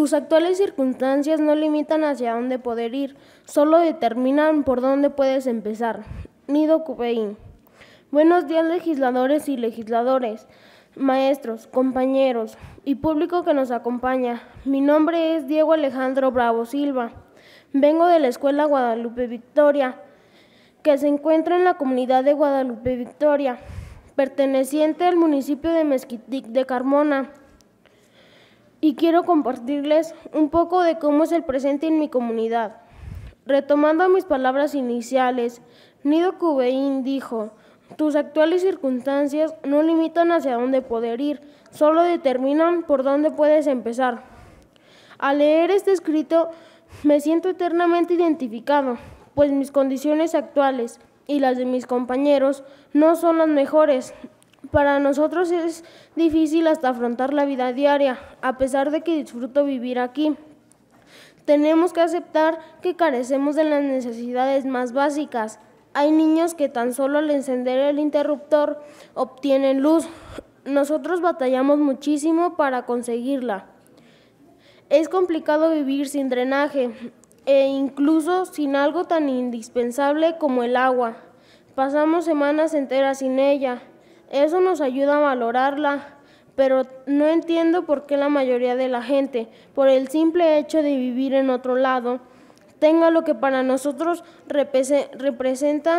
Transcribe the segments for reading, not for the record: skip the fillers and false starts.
Tus actuales circunstancias no limitan hacia dónde poder ir, solo determinan por dónde puedes empezar. Nido Cubeín. Buenos días, legisladores y legisladores, maestros, compañeros y público que nos acompaña. Mi nombre es Diego Alejandro Bravo Silva. Vengo de la Escuela Guadalupe Victoria, que se encuentra en la comunidad de Guadalupe Victoria, perteneciente al municipio de Mezquitic de Carmona. Y quiero compartirles un poco de cómo es el presente en mi comunidad. Retomando mis palabras iniciales, Nido Cubeín dijo: tus actuales circunstancias no limitan hacia dónde poder ir, solo determinan por dónde puedes empezar. Al leer este escrito me siento eternamente identificado, pues mis condiciones actuales y las de mis compañeros no son las mejores. Para nosotros es difícil hasta afrontar la vida diaria, a pesar de que disfruto vivir aquí. Tenemos que aceptar que carecemos de las necesidades más básicas. Hay niños que tan solo al encender el interruptor obtienen luz. Nosotros batallamos muchísimo para conseguirla. Es complicado vivir sin drenaje e incluso sin algo tan indispensable como el agua. Pasamos semanas enteras sin ella. Eso nos ayuda a valorarla, pero no entiendo por qué la mayoría de la gente, por el simple hecho de vivir en otro lado, tenga lo que para nosotros representa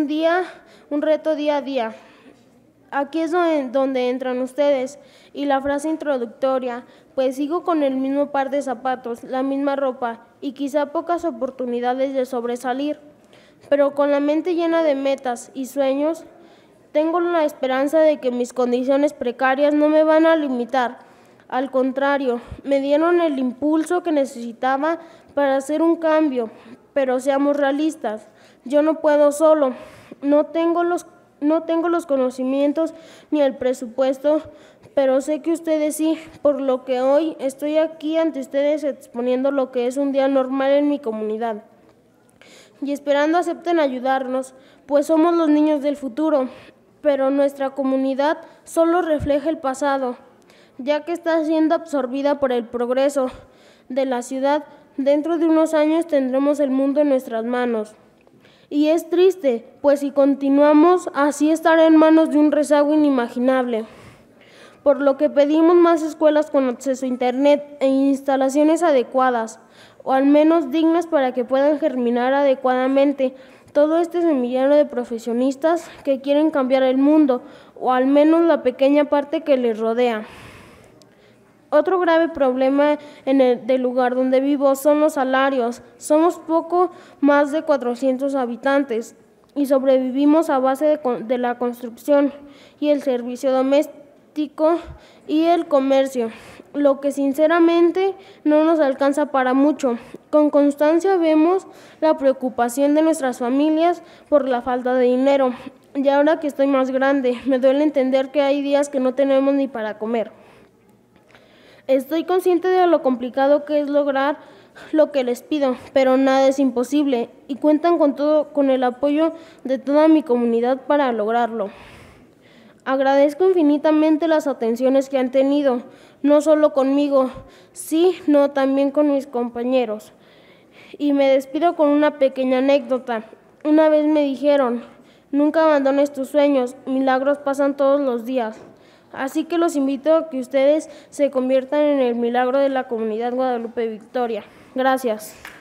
un reto día a día. Aquí es donde entran ustedes y la frase introductoria, pues sigo con el mismo par de zapatos, la misma ropa y quizá pocas oportunidades de sobresalir, pero con la mente llena de metas y sueños. Tengo la esperanza de que mis condiciones precarias no me van a limitar. Al contrario, me dieron el impulso que necesitaba para hacer un cambio. Pero seamos realistas, yo no puedo solo. No tengo los conocimientos ni el presupuesto, pero sé que ustedes sí, por lo que hoy estoy aquí ante ustedes exponiendo lo que es un día normal en mi comunidad. Y esperando acepten ayudarnos, pues somos los niños del futuro. Pero nuestra comunidad solo refleja el pasado, ya que está siendo absorbida por el progreso de la ciudad. Dentro de unos años tendremos el mundo en nuestras manos. Y es triste, pues si continuamos así estará en manos de un rezago inimaginable. Por lo que pedimos más escuelas con acceso a internet e instalaciones adecuadas, o al menos dignas para que puedan germinar adecuadamente todo este semillero de profesionistas que quieren cambiar el mundo, o al menos la pequeña parte que les rodea. Otro grave problema del lugar donde vivo son los salarios. Somos poco más de 400 habitantes y sobrevivimos a base de la construcción y el servicio doméstico y el comercio, lo que sinceramente no nos alcanza para mucho. Con constancia vemos la preocupación de nuestras familias por la falta de dinero. Y ahora que estoy más grande, me duele entender que hay días que no tenemos ni para comer. Estoy consciente de lo complicado que es lograr lo que les pido, pero nada es imposible y cuentan con el apoyo de toda mi comunidad para lograrlo. Agradezco infinitamente las atenciones que han tenido, no solo conmigo, sino también con mis compañeros. Y me despido con una pequeña anécdota. Una vez me dijeron: nunca abandones tus sueños, milagros pasan todos los días. Así que los invito a que ustedes se conviertan en el milagro de la comunidad Guadalupe Victoria. Gracias.